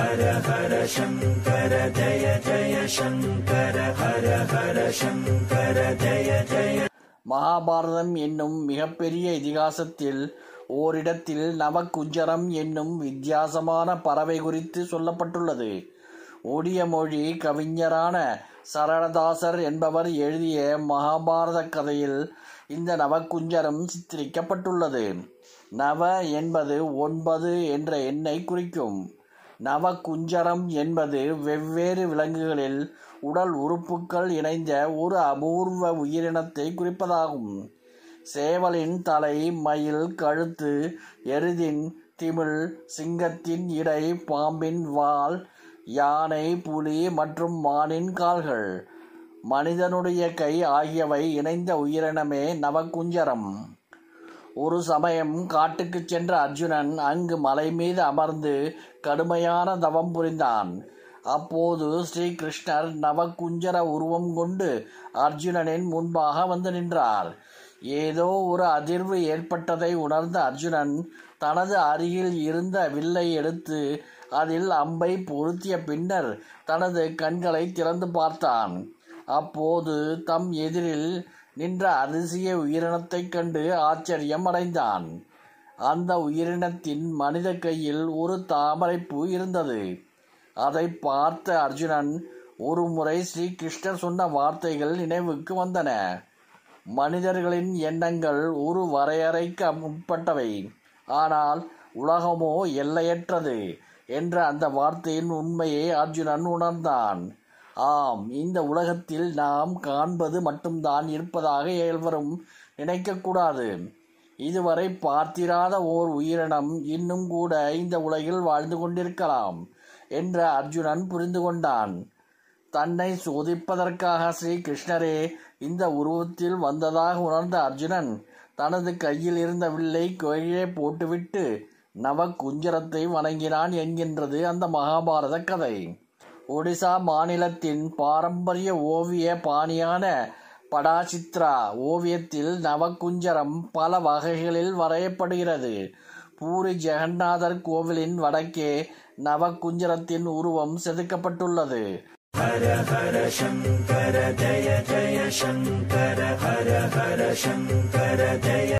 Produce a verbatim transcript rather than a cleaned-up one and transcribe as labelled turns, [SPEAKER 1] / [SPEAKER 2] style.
[SPEAKER 1] ஹர ஹர சங்கர ஜய ஜய சங்கர ஹர ஹர சங்கர ஜய ஜய. மகாபாரதம் என்னும் மிகப்பெரிய இதிகாசத்தில் ஓரிடத்தில் நவகுஞ்சரம் என்னும் வித்தியாசமான பறவை குறித்து சொல்லப்பட்டுள்ளது. ஒடிய மொழி கவிஞரான சரளதாசர் என்பவர் எழுதிய மகாபாரத கதையில் இந்த நவகுஞ்சரம் சித்தரிக்கப்பட்டுள்ளது. நவ என்பது ஒன்பது என்ற எண்ணை குறிக்கும். நவகுஞ்சரம் என்பது வெவ்வேறு விலங்குகளில் உடல் உறுப்புகள் இணைந்த ஒரு அபூர்வ உயிரினத்தை குறிப்பதாகும். சேவலின் தலை, மயில் கழுத்து, எருதின் திமில், சிங்கத்தின் இடை, பாம்பின் வால், யானை, புலி மற்றும் மானின் கால்கள், மனிதனுடைய கை ஆகியவை இணைந்த உயிரினமே நவகுஞ்சரம். ஒரு சமயம் காட்டுக்கு சென்ற அர்ஜுனன் அங்கு மலை மீது அமர்ந்து கடுமையான தவம் புரிந்தான். அப்போது ஸ்ரீகிருஷ்ணர் நவகுஞ்சர உருவம் கொண்டு அர்ஜுனனின் முன்பாக வந்து நின்றார். ஏதோ ஒரு அதிர்வு ஏற்பட்டதை உணர்ந்த அர்ஜுனன் தனது அருகில் இருந்த வில்லை எடுத்து அதில் அம்பை பொருத்திய பின்னர் தனது கண்களை திறந்து பார்த்தான். அப்போது தம் எதிரில் நின்ற அதிசய உயிரினத்தைக் கண்டு ஆச்சரியம் அடைந்தான். அந்த உயிரினத்தின் மனித கையில் ஒரு தாமரைப்பூ இருந்தது. அதை பார்த்த அர்ஜுனன் ஒரு முறை ஸ்ரீகிருஷ்ணர் சொன்ன வார்த்தைகள் நினைவுக்கு வந்தன. மனிதர்களின் எண்ணங்கள் ஒரு வரையறைக்கு உட்பட்டவை, ஆனால் உலகமோ எல்லையற்றது என்ற அந்த வார்த்தையின் உண்மையை அர்ஜுனன் உணர்ந்தான். ஆம், இந்த உலகத்தில் நாம் காண்பது மட்டும்தான் இருப்பதாக எவரும் நினைக்கக்கூடாது. இதுவரை பார்த்திராத ஓர் உயிரினம் இன்னும் கூட இந்த உலகில் வாழ்ந்து கொண்டிருக்கலாம் என்று அர்ஜுனன் புரிந்து கொண்டான். தன்னை சோதிப்பதற்காக ஸ்ரீ கிருஷ்ணரே இந்த உருவத்தில் வந்ததாக உணர்ந்த அர்ஜுனன் தனது கையில் இருந்த வில்லை கீழே போட்டுவிட்டு நவகுஞ்சரத்தை வணங்கினான் என்கின்றது அந்த மகாபாரத கதை. ஒடிசா மாநிலத்தின் பாரம்பரிய ஓவிய பாணியான படாச்சித்ரா ஓவியத்தில் நவகுஞ்சரம் பல வகைகளில் வரையப்படுகிறது. பூரி ஜெகநாதர் கோவிலின் வடக்கே நவகுஞ்சரத்தின் உருவம் செதுக்கப்பட்டுள்ளது. ஹர ஹர சங்கர ஜய ஜய சங்கர ஹர ஹர சங்கர ஜய